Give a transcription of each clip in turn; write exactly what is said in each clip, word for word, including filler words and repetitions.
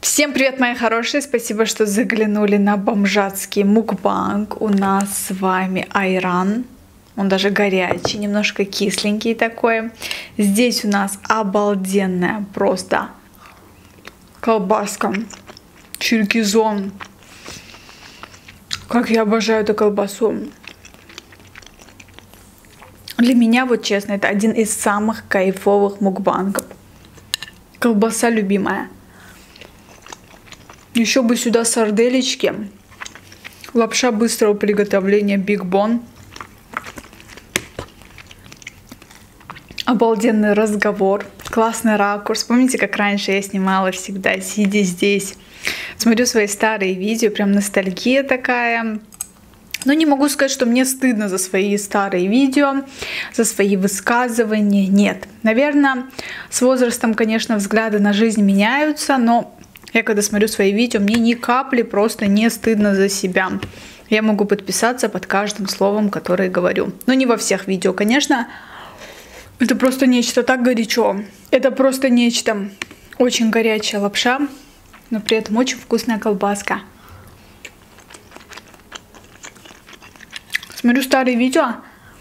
Всем привет, мои хорошие! Спасибо, что заглянули на бомжатский мукбанг. У нас с вами айран. Он даже горячий, немножко кисленький такой. Здесь у нас обалденная просто колбаска. Черкизон. Как я обожаю эту колбасу. Для меня, вот честно, это один из самых кайфовых мукбангов. Колбаса любимая. Еще бы сюда сарделечки. Лапша быстрого приготовления Big Bon. Обалденный разговор. Классный ракурс. Помните, как раньше я снимала всегда, сидя здесь. Смотрю свои старые видео. Прям ностальгия такая. Но не могу сказать, что мне стыдно за свои старые видео, за свои высказывания. Нет. Наверное, с возрастом, конечно, взгляды на жизнь меняются, но я когда смотрю свои видео, мне ни капли просто не стыдно за себя. Я могу подписаться под каждым словом, которое говорю. Но не во всех видео, конечно. Это просто нечто, так горячо. Это просто нечто. Очень горячая лапша, но при этом очень вкусная колбаска. Смотрю старые видео.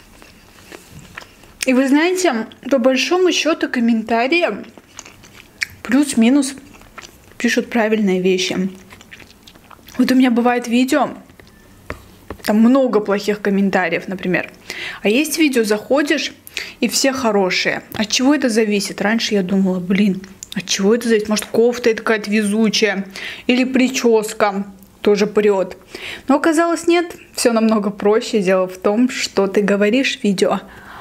И вы знаете, по большому счету комментарии плюс-минус пишут правильные вещи. Вот у меня бывает видео, там много плохих комментариев, например. А есть видео, заходишь, и все хорошие. От чего это зависит? Раньше я думала, блин, от чего это зависит? Может, кофта такая везучая, или прическа тоже прет. Но оказалось, нет, все намного проще. Дело в том, что ты говоришь в видео.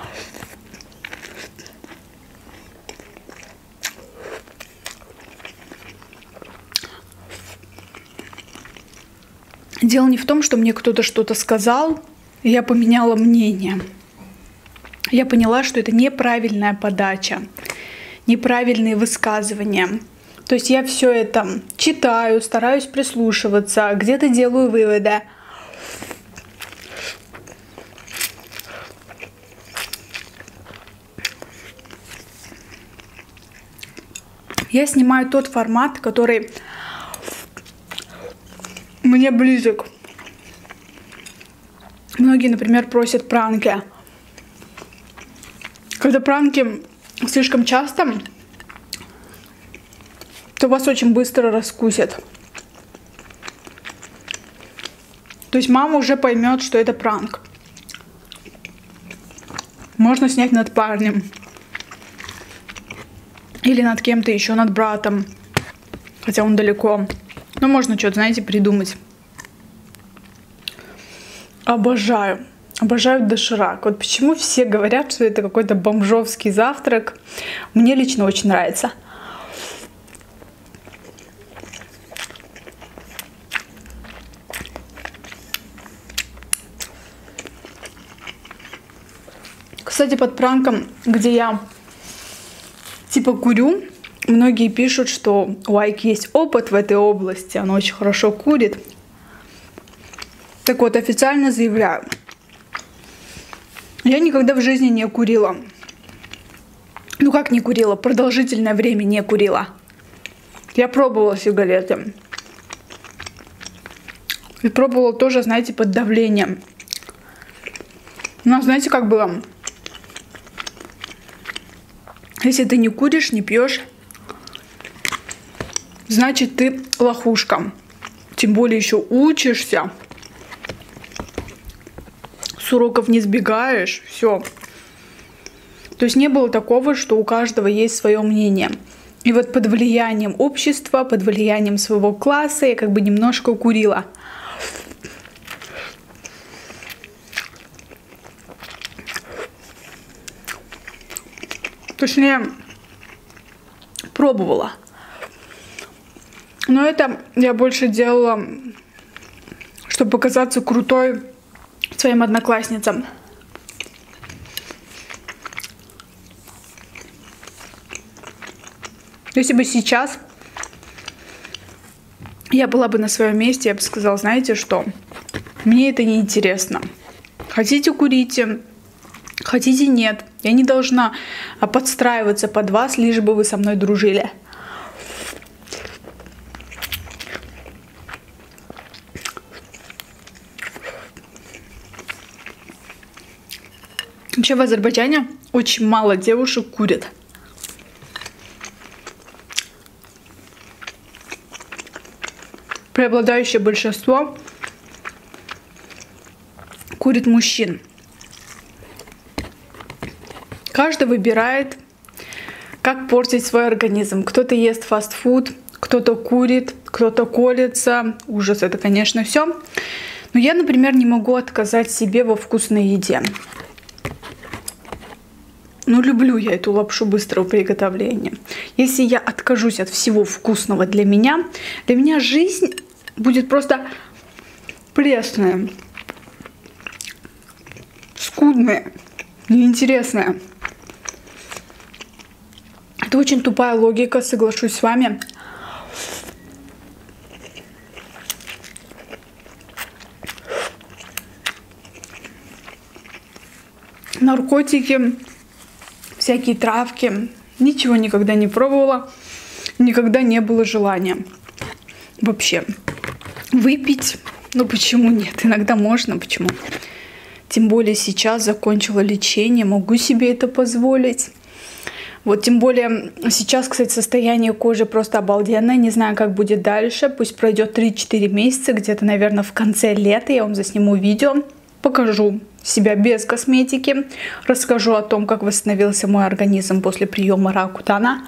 Дело не в том, что мне кто-то что-то сказал, и я поменяла мнение. Я поняла, что это неправильная подача, неправильные высказывания. То есть я все это читаю, стараюсь прислушиваться, где-то делаю выводы. Я снимаю тот формат, который мне близок. Многие, например, просят пранки. Когда пранки слишком часто, то вас очень быстро раскусят. То есть мама уже поймет, что это пранк. Можно снять над парнем. Или над кем-то еще, над братом. Хотя он далеко. Но можно что-то, знаете, придумать. Обожаю. Обожаю доширак. Вот почему все говорят, что это какой-то бомжовский завтрак. Мне лично очень нравится. Кстати, под пранком, где я типа курю, многие пишут, что у Айки есть опыт в этой области, она очень хорошо курит. Так вот, официально заявляю, я никогда в жизни не курила. Ну как не курила? Продолжительное время не курила. Я пробовала сигареты. И пробовала тоже, знаете, под давлением. Но знаете, как было? Если ты не куришь, не пьешь, значит, ты лохушка. Тем более еще учишься. С уроков не сбегаешь. Все. То есть не было такого, что у каждого есть свое мнение. И вот под влиянием общества, под влиянием своего класса я как бы немножко курила. Точнее, пробовала. Но это я больше делала, чтобы показаться крутой своим одноклассницам. Если бы сейчас я была бы на своем месте, я бы сказала, знаете что, мне это не интересно. Хотите, курите, хотите, нет. Я не должна подстраиваться под вас, лишь бы вы со мной дружили. Вообще в Азербайджане очень мало девушек курят. Преобладающее большинство курит мужчин. Каждый выбирает, как портить свой организм. Кто-то ест фастфуд, кто-то курит, кто-то колется. Ужас, это, конечно, все. Но я, например, не могу отказать себе во вкусной еде. Ну, люблю я эту лапшу быстрого приготовления. Если я откажусь от всего вкусного для меня, для меня жизнь будет просто пресная, скудная, неинтересная. Это очень тупая логика, соглашусь с вами. Наркотики, всякие травки. Ничего никогда не пробовала. Никогда не было желания. Вообще. Выпить. Ну почему нет? Иногда можно. Почему? Тем более сейчас закончила лечение. Могу себе это позволить. Вот тем более сейчас, кстати, состояние кожи просто обалденное. Не знаю, как будет дальше. Пусть пройдет три-четыре месяца. Где-то, наверное, в конце лета я вам засниму видео. Покажу себя без косметики. Расскажу о том, как восстановился мой организм после приема Ракутана.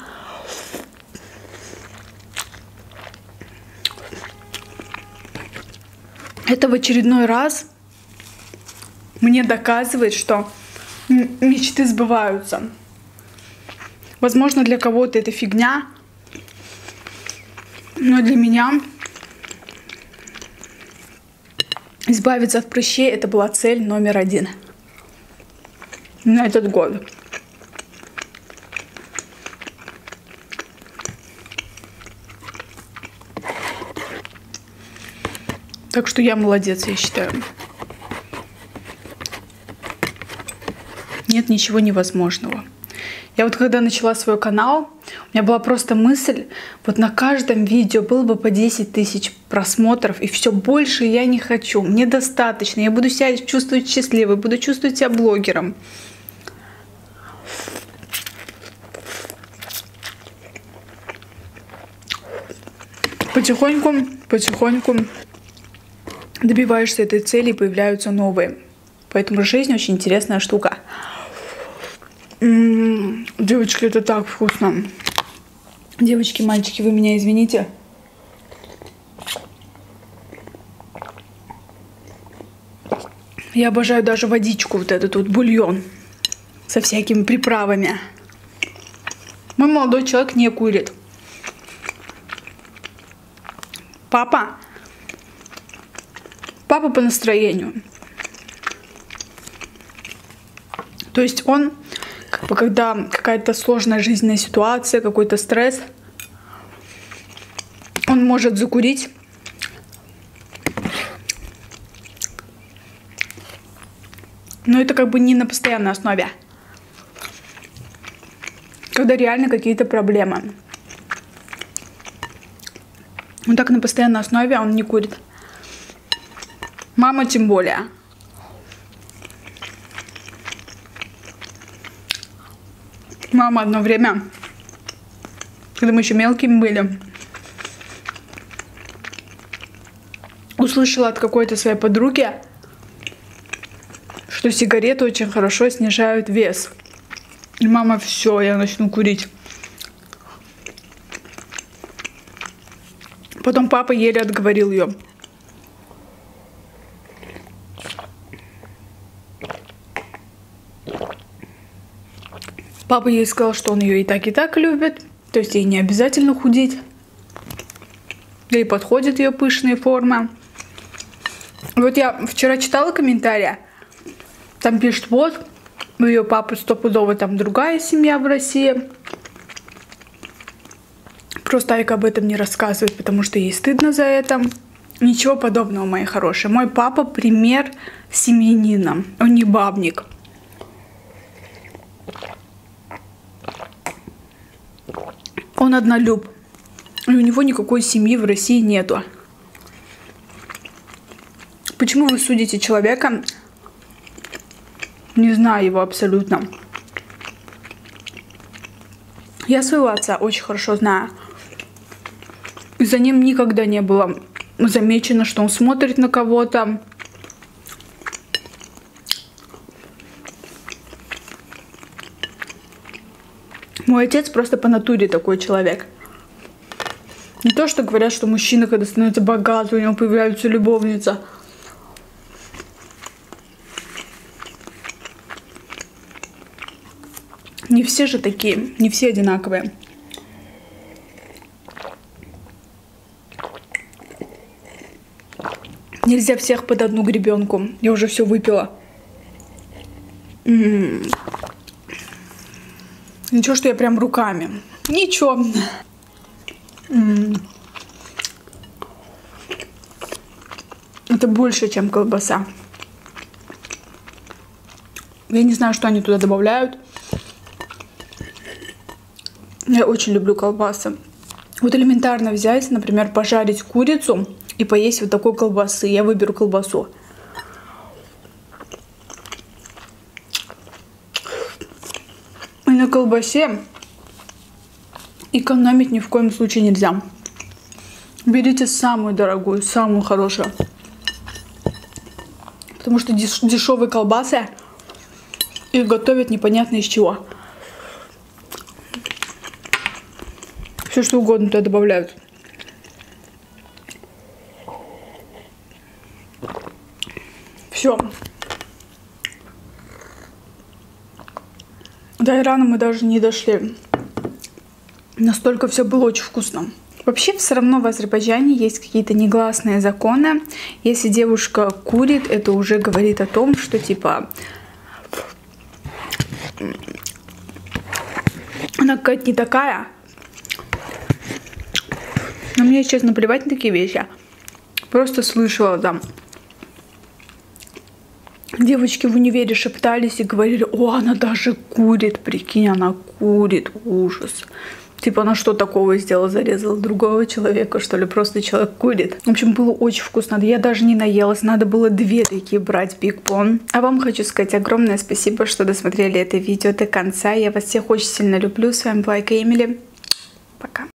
Это в очередной раз мне доказывает, что мечты сбываются. Возможно, для кого-то это фигня, но для меня избавиться от прыщей — это была цель номер один на этот год. Так что я молодец, я считаю. Нет ничего невозможного. Я вот когда начала свой канал, у меня была просто мысль, вот на каждом видео было бы по десять тысяч просмотров, и все, больше я не хочу. Мне достаточно. Я буду себя чувствовать счастливой, буду чувствовать себя блогером. Потихоньку, потихоньку добиваешься этой цели, и появляются новые. Поэтому жизнь очень интересная штука. М-м, девочки, это так вкусно. Девочки, мальчики, вы меня извините. Я обожаю даже водичку, вот этот вот бульон со всякими приправами. Мой молодой человек не курит. Папа. Папа по настроению. То есть он, как бы, когда какая-то сложная жизненная ситуация, какой-то стресс, он может закурить. Но это как бы не на постоянной основе. Когда реально какие-то проблемы. Ну так на постоянной основе он не курит. Мама тем более. Мама одно время, когда мы еще мелкими были, услышала от какой-то своей подруги, что сигареты очень хорошо снижают вес. И мама: все, я начну курить. Потом папа еле отговорил ее. Папа ей сказал, что он ее и так, и так любит. То есть ей не обязательно худеть. Ей подходит ее пышные формы. Вот я вчера читала комментарии. Там пишут: вот, у ее папы стопудово там другая семья в России. Просто Айка об этом не рассказывает, потому что ей стыдно за это. Ничего подобного, мои хорошие. Мой папа пример семьянина. Он не бабник. Он однолюб. И у него никакой семьи в России нету. Почему вы судите человека Не знаю его абсолютно. Я своего отца очень хорошо знаю. И за ним никогда не было замечено, что он смотрит на кого-то. Мой отец просто по натуре такой человек. Не то, что говорят, что мужчина, когда становится богатым, у него появляется любовница. Не все же такие, не все одинаковые. Нельзя всех под одну гребенку. Я уже все выпила. М-м-м. Ничего, что я прям руками. Ничего. М-м. Это больше, чем колбаса. Я не знаю, что они туда добавляют. Я очень люблю колбасы. Вот элементарно взять, например, пожарить курицу и поесть вот такой колбасы. Я выберу колбасу. И на колбасе экономить ни в коем случае нельзя. Берите самую дорогую, самую хорошую. Потому что деш дешевые колбасы их готовят непонятно из чего. Все что угодно туда добавляют. Все. До Ирана мы даже не дошли. Настолько все было очень вкусно. Вообще, все равно в Азербайджане есть какие-то негласные законы. Если девушка курит, это уже говорит о том, что типа она какая-то не такая. Но мне, честно, плевать на такие вещи. Просто слышала там. Девочки в универе шептались и говорили: о, она даже курит, прикинь, она курит, ужас. Типа она что такого сделала, зарезала другого человека, что ли, просто человек курит. В общем, было очень вкусно, я даже не наелась, надо было две такие брать Биг Бон. А вам хочу сказать огромное спасибо, что досмотрели это видео до конца, я вас всех очень сильно люблю, с вами была Эмили, пока.